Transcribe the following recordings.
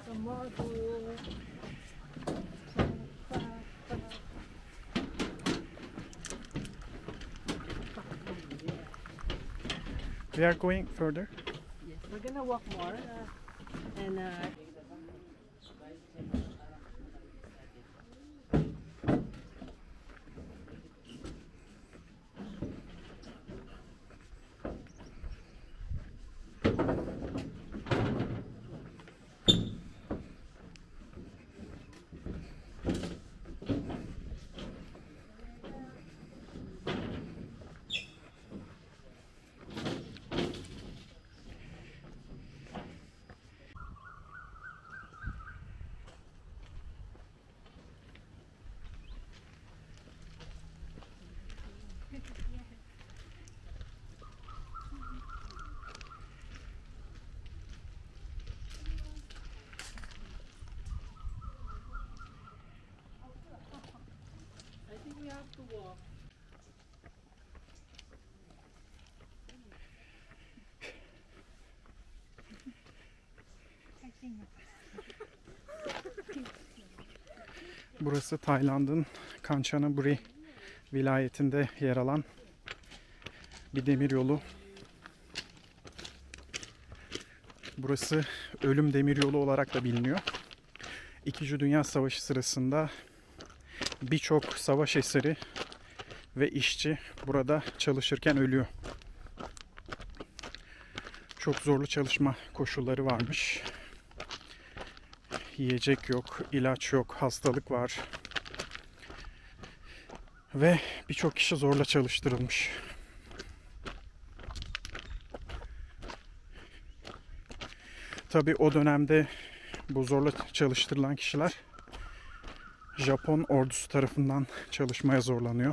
We are going further. Yes, we're gonna walk more and I think we have to walk. Burası Tayland'ın Kanchanaburi vilayetinde yer alan bir demiryolu. Burası Ölüm Demiryolu olarak da biliniyor. İkinci Dünya Savaşı sırasında birçok savaş eseri ve işçi burada çalışırken ölüyor. Çok zorlu çalışma koşulları varmış. Yiyecek yok, ilaç yok, hastalık var. Ve birçok kişi zorla çalıştırılmış. Tabii o dönemde bu zorla çalıştırılan kişiler Japon ordusu tarafından çalışmaya zorlanıyor.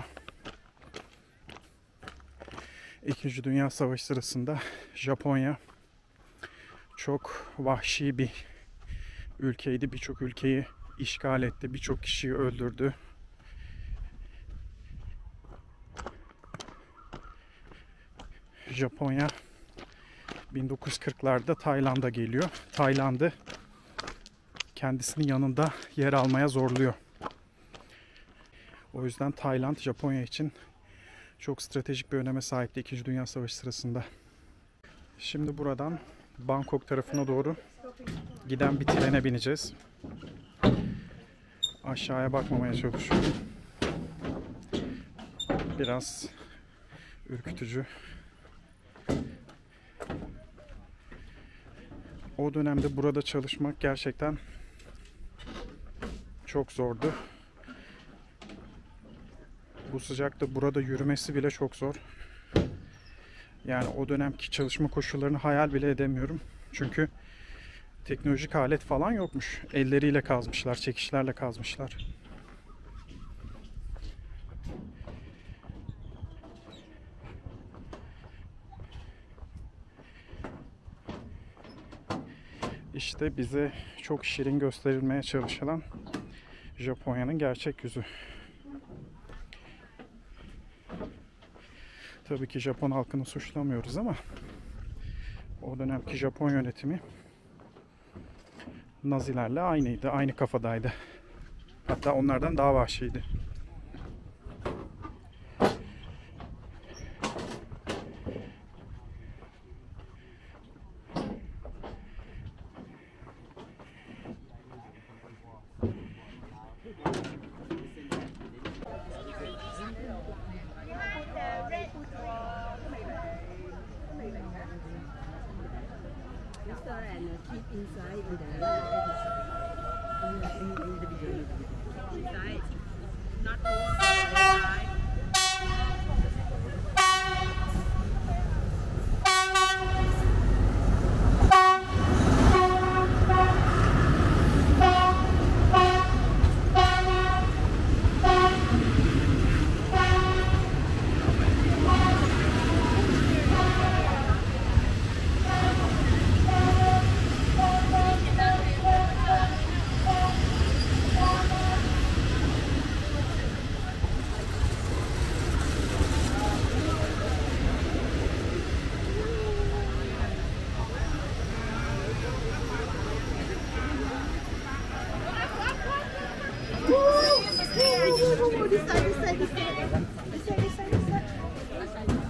İkinci Dünya Savaşı sırasında Japonya çok vahşi bir ülkeydi. Birçok ülkeyi işgal etti. Birçok kişiyi öldürdü. Japonya 1940'larda Tayland'a geliyor. Tayland'ı kendisinin yanında yer almaya zorluyor. O yüzden Tayland Japonya için çok stratejik bir öneme sahipti 2. Dünya Savaşı sırasında. Şimdi buradan Bangkok tarafına doğru giden bir trene bineceğiz. Aşağıya bakmamaya çalışıyorum. Biraz ürkütücü. O dönemde burada çalışmak gerçekten çok zordu. Bu sıcakta burada yürümesi bile çok zor. Yani o dönemki çalışma koşullarını hayal bile edemiyorum. Çünkü teknolojik alet falan yokmuş. Elleriyle kazmışlar, çekişlerle kazmışlar. İşte bize çok şirin gösterilmeye çalışılan Japonya'nın gerçek yüzü. Tabii ki Japon halkını suçlamıyoruz ama o dönemki Japon yönetimi Nazilerle aynıydı, aynı kafadaydı. Hatta onlardan daha vahşiydi. And keep inside with the inside, not outside. This side, this side, this side. This side, this side, this side.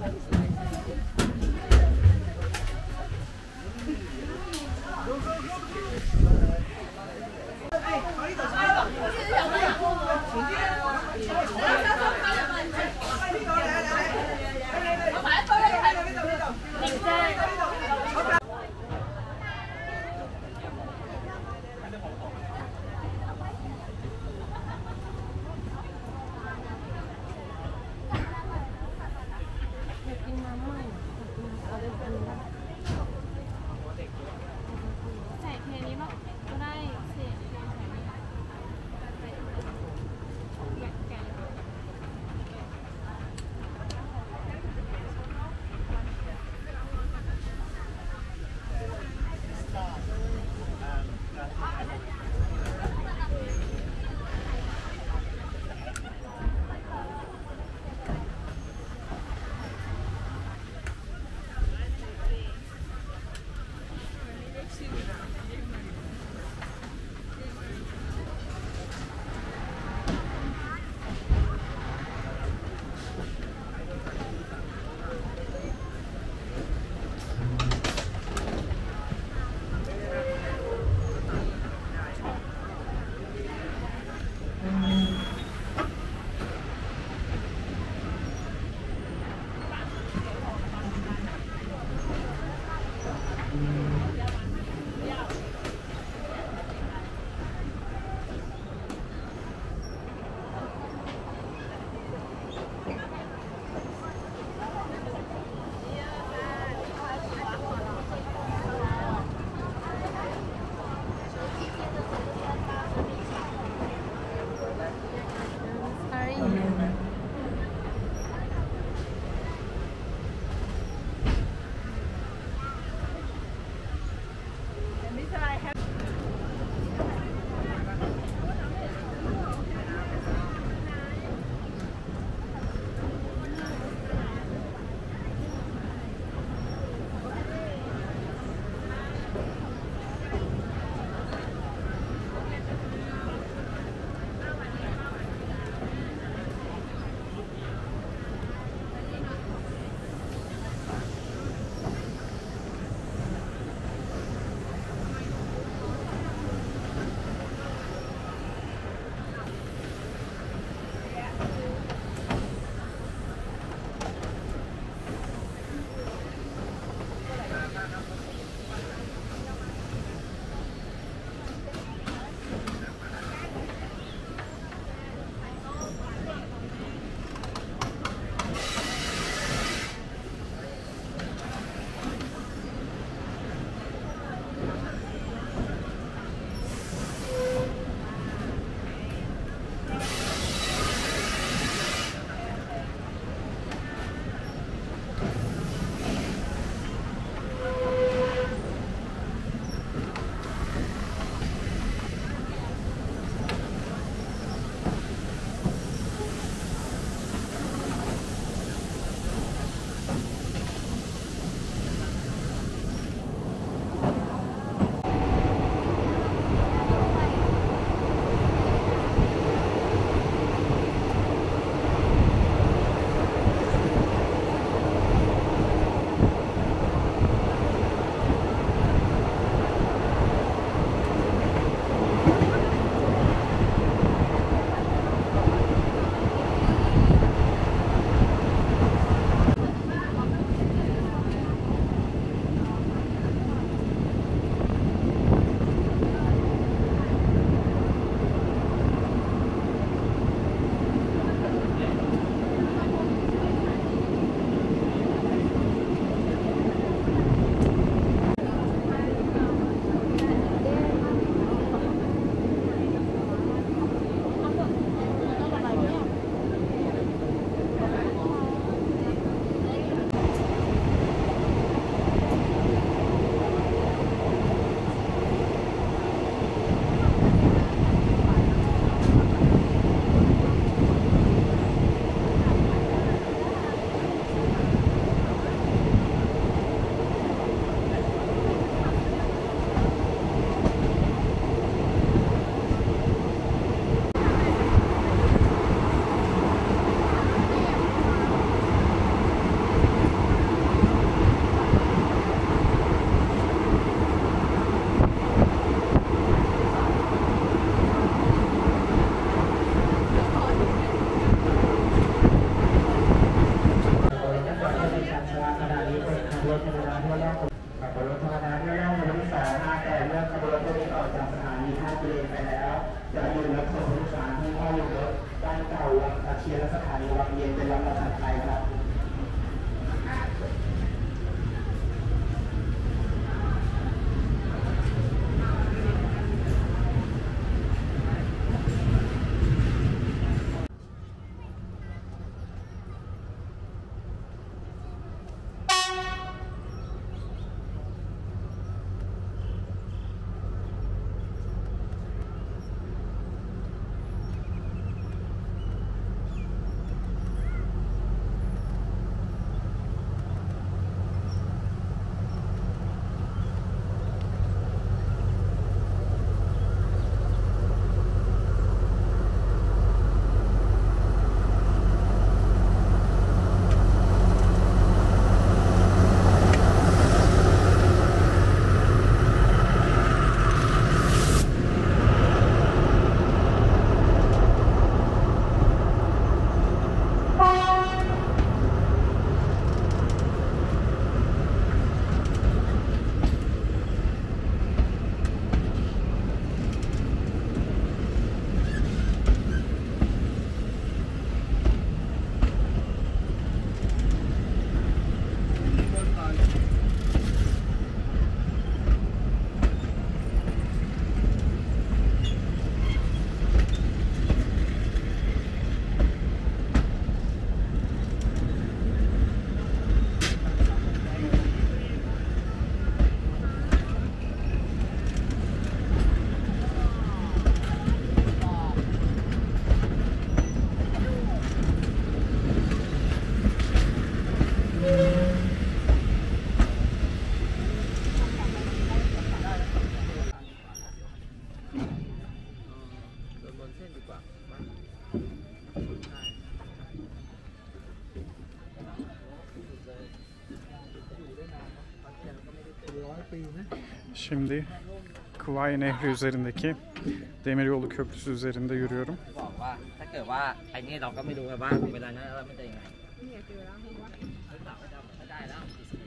Şimdi Kwai Nehri üzerindeki demiryolu köprüsü üzerinde yürüyorum. บอกว่าถ้าเกิดว่าไอ้นี่เราก็ไม่รู้ไงว่าเวลานั้นเราไม่ได้ยังไงเนี่ยเจอแล้วเห็นว่าเราก็จำไม่ได้แล้ว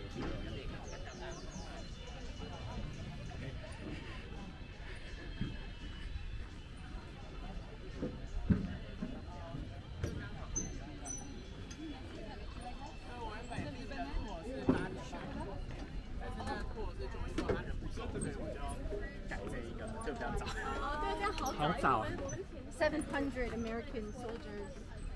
好早，700 American soldiers.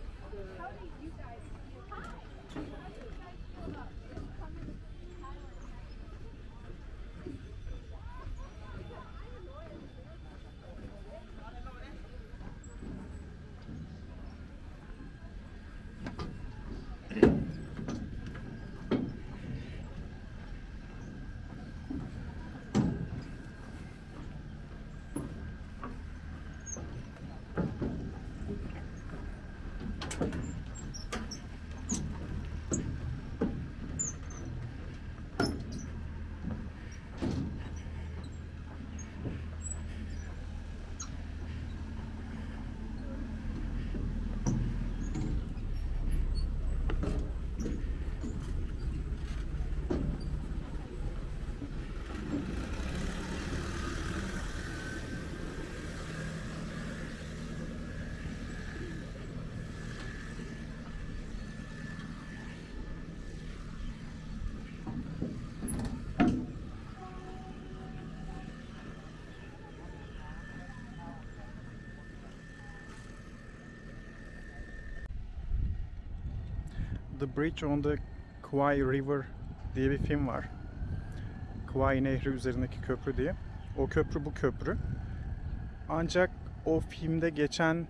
The Bridge on the Kwai River diye bir film var. Kwai Nehri üzerindeki köprü diye. O köprü bu köprü. Ancak o filmde geçen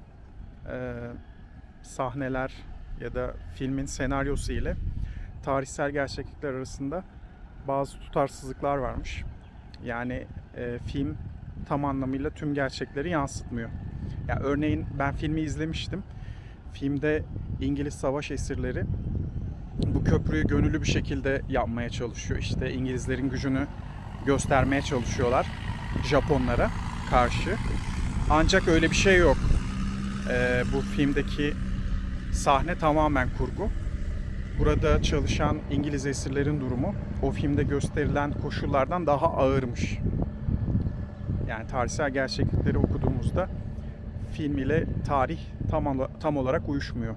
sahneler ya da filmin senaryosu ile tarihsel gerçeklikler arasında bazı tutarsızlıklar varmış. Yani film tam anlamıyla tüm gerçekleri yansıtmıyor. Ya örneğin ben filmi izlemiştim. Filmde İngiliz savaş esirleri bu köprüyü gönüllü bir şekilde yapmaya çalışıyor. İşte İngilizlerin gücünü göstermeye çalışıyorlar Japonlara karşı. Ancak öyle bir şey yok. Bu filmdeki sahne tamamen kurgu. Burada çalışan İngiliz esirlerin durumu o filmde gösterilen koşullardan daha ağırmış. Yani tarihsel gerçeklikleri okuduğumuzda film ile tarih tam olarak uyuşmuyor.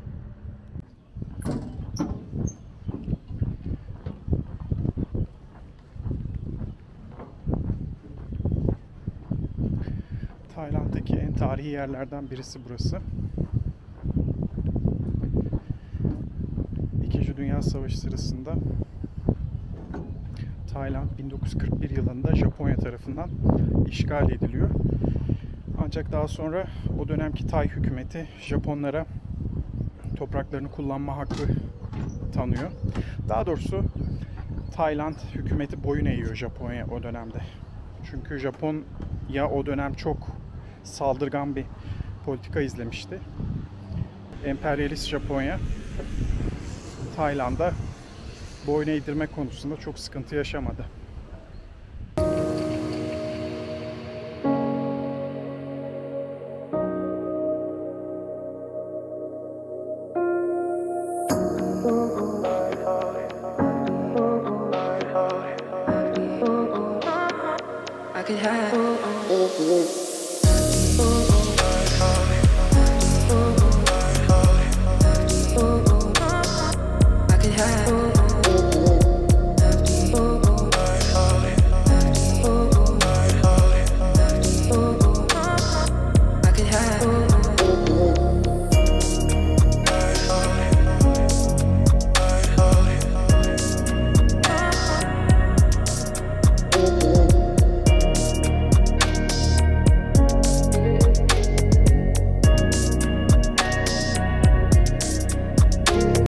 Tayland'daki en tarihi yerlerden birisi burası. İkinci Dünya Savaşı sırasında Tayland 1941 yılında Japonya tarafından işgal ediliyor. Ancak daha sonra o dönemki Tay hükümeti Japonlara topraklarını kullanma hakkı tanıyor. Daha doğrusu Tayland hükümeti boyun eğiyor Japonya o dönemde. Çünkü Japonya o dönem çok saldırgan bir politika izlemişti. Emperyalist Japonya Tayland'a boyun eğdirme konusunda çok sıkıntı yaşamadı. I could have